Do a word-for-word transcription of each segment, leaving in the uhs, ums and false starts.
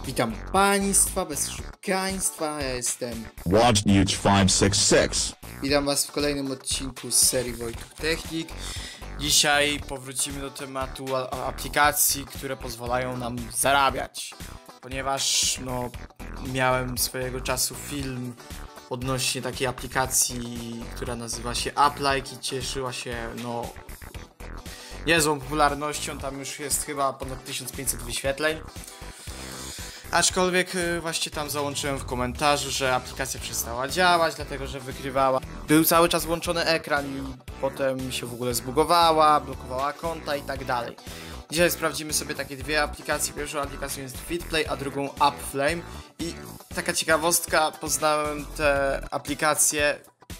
Witam Państwa bez oszukaństwa, ja jestem Watch News pięć sześć sześć. Witam Was w kolejnym odcinku z serii Wojtek Technik. Dzisiaj powrócimy do tematu aplikacji, które pozwalają nam zarabiać. Ponieważ no, miałem swojego czasu film odnośnie takiej aplikacji, która nazywa się Uplike i cieszyła się no niezłą popularnością. Tam już jest chyba ponad tysiąc pięćset wyświetleń. Aczkolwiek właśnie tam załączyłem w komentarzu, że aplikacja przestała działać, dlatego że wykrywała. Był cały czas włączony ekran i potem się w ogóle zbugowała, blokowała konta i tak dalej. Dzisiaj sprawdzimy sobie takie dwie aplikacje. Pierwszą aplikacją jest Fitplay, a drugą Upflame. I taka ciekawostka, poznałem te aplikacje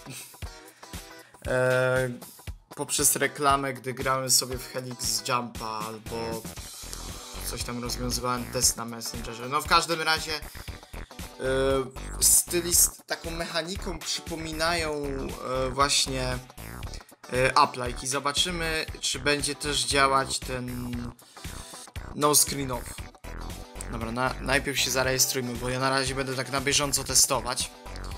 e, poprzez reklamę, gdy grałem sobie w Helix Jumpa albo coś tam rozwiązywałem test na Messengerze. No w każdym razie yy, stylist taką mechaniką przypominają yy, właśnie yy, Uplike i zobaczymy, czy będzie też działać ten no screen off. Dobra, na, najpierw się zarejestrujmy, bo ja na razie będę tak na bieżąco testować.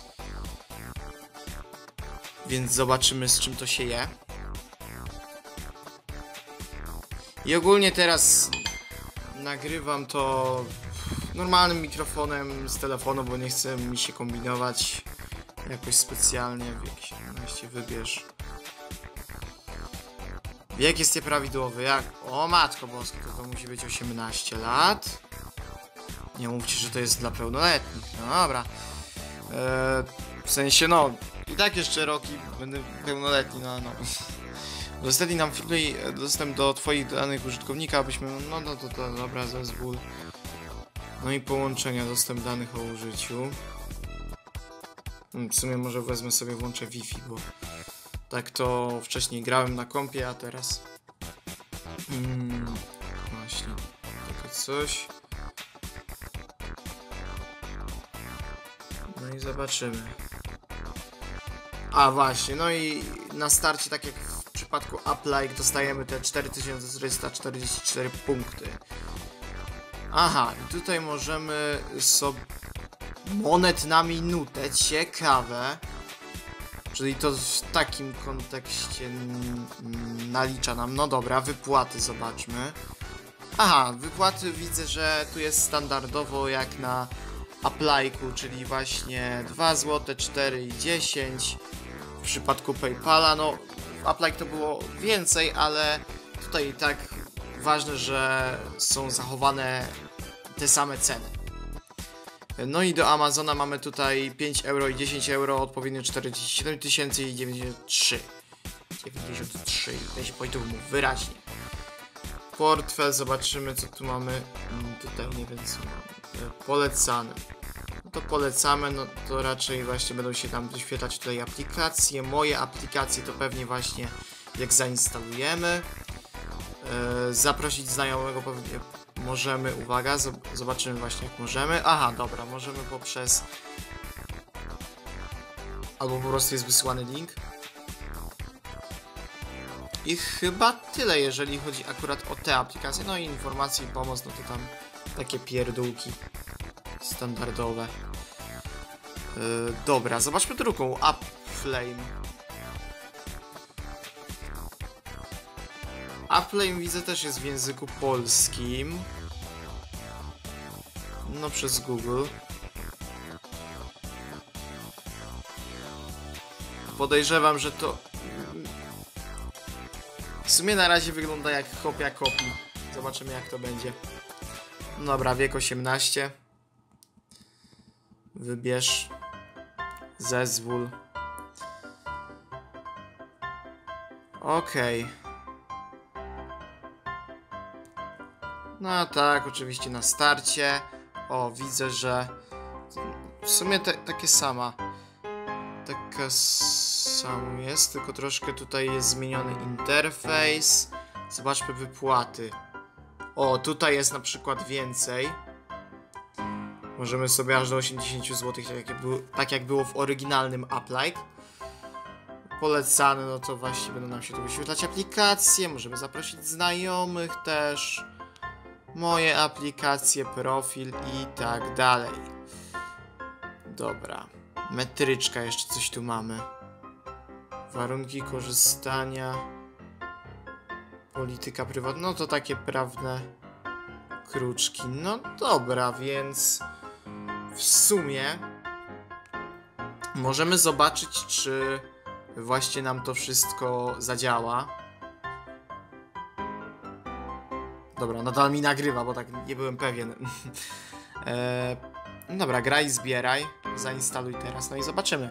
Więc zobaczymy, z czym to się je. I ogólnie teraz nagrywam to normalnym mikrofonem z telefonu, bo nie chcę mi się kombinować jakoś specjalnie. Wiek siedemnaście wybierz. Wiek jest nieprawidłowy. Jak? O matko boska, to, to musi być osiemnaście lat. Nie mówcie, że to jest dla pełnoletnich. No dobra. Eee, w sensie no, i tak jeszcze rok i będę pełnoletni, no no. Udostępnij nam Fitplay dostęp do Twoich danych użytkownika, abyśmy... No, no to, to dobra, zezwól. No i połączenia, dostęp danych o użyciu. W sumie może wezmę sobie, włączę Wi-Fi, bo tak to wcześniej grałem na kompie, a teraz... Hmm, właśnie, takie coś. No i zobaczymy. A właśnie, no i na starcie, tak jak w przypadku Uplike, dostajemy te cztery tysiące czterysta czterdzieści cztery punkty. Aha, i tutaj możemy sobie monet na minutę, ciekawe. Czyli to w takim kontekście nalicza nam. No dobra, wypłaty zobaczmy. Aha, wypłaty widzę, że tu jest standardowo jak na Uplike'u, czyli właśnie dwa złote, cztery i dziesięć. W przypadku PayPala, no w Uplike to było więcej, ale tutaj i tak ważne, że są zachowane te same ceny. No i do Amazona mamy tutaj pięć euro i dziesięć euro, odpowiednio czterdzieści siedem tysięcy i dziewięćdziesiąt trzy. dziewięćdziesiąt trzy, ja się powiedział mu wyraźnie. Portfel, zobaczymy co tu mamy. Tutaj nie wiem co mamy. Polecane. No to polecamy, no to raczej właśnie będą się tam wyświetlać tutaj aplikacje. Moje aplikacje to pewnie właśnie jak zainstalujemy. Yy, zaprosić znajomego pewnie możemy, uwaga, zobaczymy właśnie jak możemy. Aha, dobra, możemy poprzez... Albo po prostu jest wysyłany link. I chyba tyle, jeżeli chodzi akurat o te aplikacje. No i informacje i pomoc, no to tam takie pierdółki standardowe. Yy, dobra, zobaczmy drugą, Upflame. Upflame widzę też jest w języku polskim. No przez Google. Podejrzewam, że to... W sumie na razie wygląda jak kopia kopii. Zobaczymy jak to będzie. No dobra, wiek osiemnaście. Wybierz. Zezwól. Okej. Okay. No tak, oczywiście na starcie. O, widzę, że w sumie te, takie sama. Taka samo jest, tylko troszkę tutaj jest zmieniony interfejs. Zobaczmy wypłaty. O, tutaj jest na przykład więcej. Możemy sobie aż do osiemdziesiąt złotych, tak jak, było, tak jak było w oryginalnym Uplike. Polecane, no to właśnie będą nam się tu wyświetlać aplikacje. Możemy zaprosić znajomych też. moje aplikacje, profil i tak dalej. Dobra. Metryczka, jeszcze coś tu mamy. Warunki korzystania. Polityka prywatna, no to takie prawne kruczki. No dobra, więc w sumie możemy zobaczyć, czy właśnie nam to wszystko zadziała. Dobra, nadal mi nagrywa, bo tak nie byłem pewien. eee, dobra, graj i zbieraj. Zainstaluj teraz, no i zobaczymy.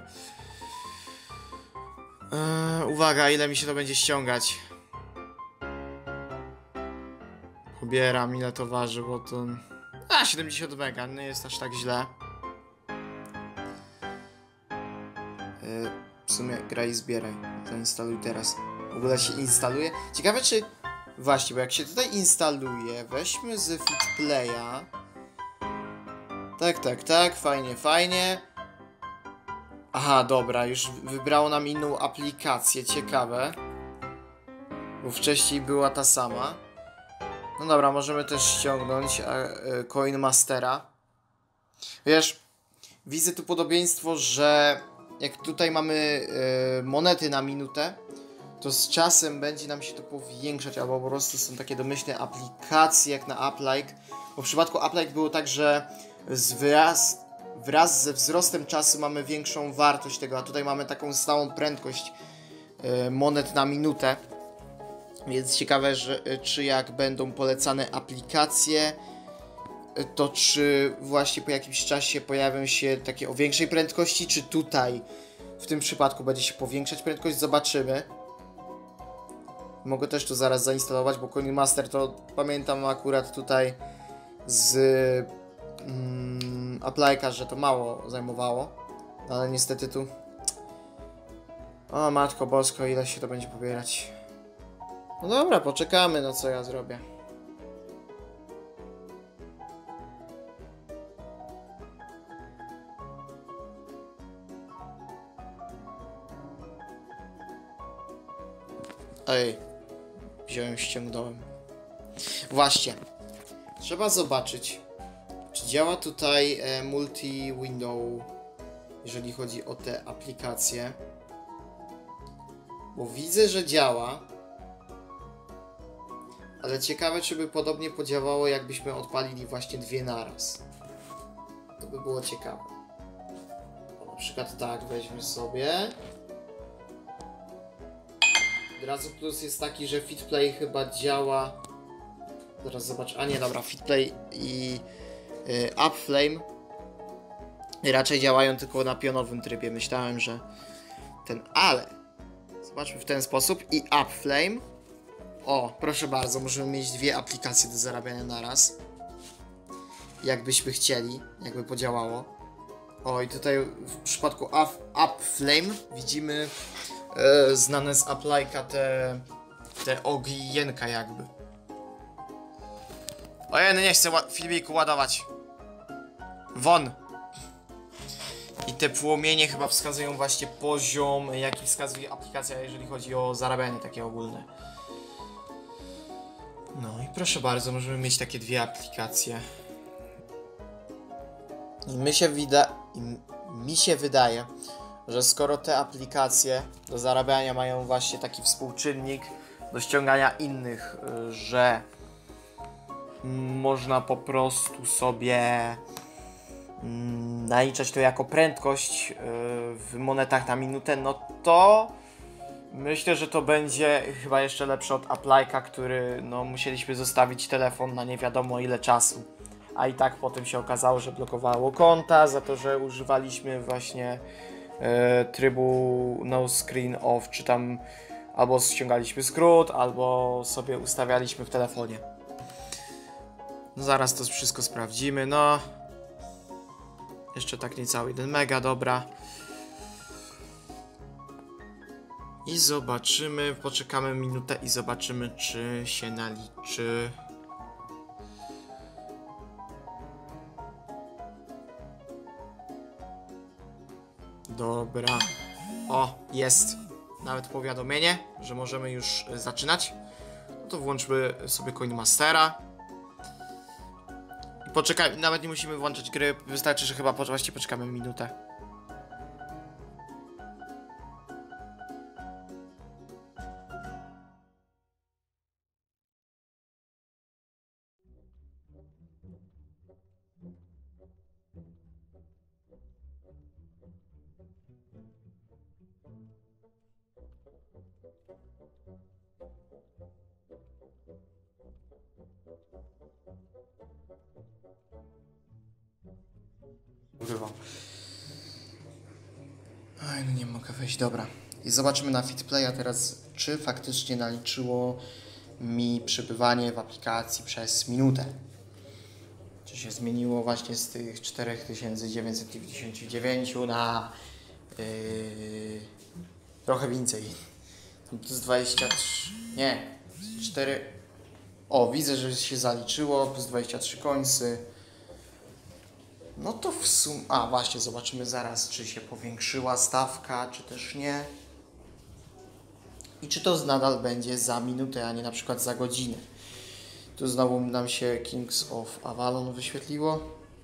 Eee, uwaga, ile mi się to będzie ściągać. Pobieram, ile to waży, bo to... A, siedemdziesiąt mega, nie jest aż tak źle. Eee, w sumie graj i zbieraj. Zainstaluj teraz. W ogóle się instaluje. Ciekawe, czy... Właśnie, bo jak się tutaj instaluje, weźmy z Fitplaya. Tak, tak, tak, fajnie, fajnie. Aha, dobra, już wybrało nam inną aplikację, ciekawe. Bo wcześniej była ta sama. No dobra, możemy też ściągnąć e, Coin Mastera. Wiesz, widzę tu podobieństwo, że jak tutaj mamy e, monety na minutę, to z czasem będzie nam się to powiększać, albo po prostu są takie domyślne aplikacje jak na Uplike. Bo w przypadku Uplike było tak, że z wraz, wraz ze wzrostem czasu mamy większą wartość tego, a tutaj mamy taką stałą prędkość y, monet na minutę. Więc ciekawe, że, czy jak będą polecane aplikacje, to czy właśnie po jakimś czasie pojawią się takie o większej prędkości, czy tutaj w tym przypadku będzie się powiększać prędkość, zobaczymy. Mogę też to zaraz zainstalować, bo Coin Master to pamiętam akurat tutaj z mm, Apple'ka, że to mało zajmowało. Ale niestety tu... O matko bosko, ile się to będzie pobierać. No dobra, poczekamy, no co ja zrobię. Ej, wziąłem, ściągnąłem. Właśnie, trzeba zobaczyć, czy działa tutaj e, multi-window, jeżeli chodzi o te aplikacje. Bo widzę, że działa. Ale ciekawe, czy by podobnie podziałało, jakbyśmy odpalili właśnie dwie naraz. To by było ciekawe. O, na przykład tak, weźmy sobie. Od razu plus jest taki, że Fitplay chyba działa... Zaraz zobacz, a nie, dobra, Fitplay i y, Upflame raczej działają tylko na pionowym trybie. Myślałem, że ten, ale zobaczmy w ten sposób i Upflame. O, proszę bardzo, możemy mieć dwie aplikacje do zarabiania naraz. Jakbyśmy chcieli, jakby podziałało. O, i tutaj w przypadku Upflame widzimy e, znane z Apple'ka te, te ogienka jakby. Ojej, no nie chcę filmiku ładować. Won! I te płomienie chyba wskazują właśnie poziom, jaki wskazuje aplikacja, jeżeli chodzi o zarabianie takie ogólne. No i proszę bardzo, możemy mieć takie dwie aplikacje. I mi się, wyda I mi się wydaje, że skoro te aplikacje do zarabiania mają właśnie taki współczynnik do ściągania innych, że można po prostu sobie naliczać to jako prędkość w monetach na minutę, no to myślę, że to będzie chyba jeszcze lepsze od Apple'ka, który no musieliśmy zostawić telefon na nie wiadomo ile czasu. A i tak potem się okazało, że blokowało konta za to, że używaliśmy właśnie e, trybu no screen off, czy tam albo ściągaliśmy skrót, albo sobie ustawialiśmy w telefonie. No zaraz to wszystko sprawdzimy, no. Jeszcze tak niecały jeden mega, dobra. I zobaczymy, poczekamy minutę i zobaczymy, czy się naliczy. Dobra. O, jest. Nawet powiadomienie, że możemy już zaczynać. No to włączmy sobie Coin Mastera. poczekaj, nawet nie musimy włączać gry, wystarczy, że chyba właściwie poczekamy minutę. Używam. Oj, no nie mogę wejść, dobra. I zobaczymy na Fitplaya teraz, czy faktycznie naliczyło mi przebywanie w aplikacji przez minutę. Czy się zmieniło właśnie z tych cztery tysiące dziewięćset dziewięćdziesiąt dziewięć na yy, trochę więcej. Plus dwadzieścia trzy, nie, cztery. O, widzę, że się zaliczyło, plus dwadzieścia trzy końcy. No to w sumie... A, właśnie, zobaczymy zaraz, czy się powiększyła stawka, czy też nie. I czy to nadal będzie za minutę, a nie na przykład za godzinę. Tu znowu nam się Kings of Avalon wyświetliło.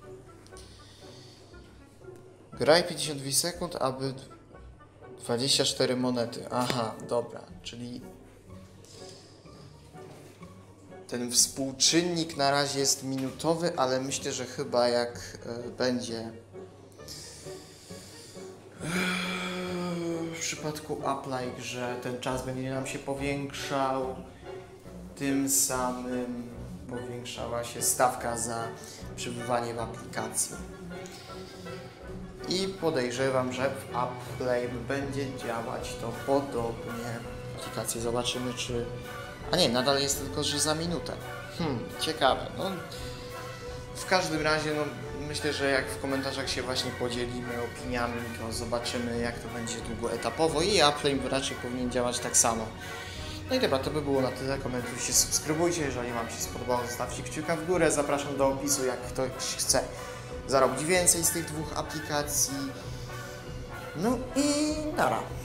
Graj pięćdziesiąt dwie sekund, aby dwadzieścia cztery monety. Aha, dobra, czyli... Ten współczynnik na razie jest minutowy, ale myślę, że chyba jak y, będzie y, w przypadku Apply, że ten czas będzie nam się powiększał, tym samym powiększała się stawka za przebywanie w aplikacji. I podejrzewam, że w Apply będzie działać to podobnie. Aplikację zobaczymy, czy... A nie, nadal jest tylko, że za minutę. Hmm, ciekawe. No, w każdym razie, no, myślę, że jak w komentarzach się właśnie podzielimy opiniami, to zobaczymy, jak to będzie długoetapowo i Apple raczej powinien działać tak samo. No i dobra, to by było na tyle. Komentujcie, subskrybujcie. Jeżeli Wam się spodobało, zostawcie kciuka w górę. Zapraszam do opisu, jak ktoś chce zarobić więcej z tych dwóch aplikacji. No i nara.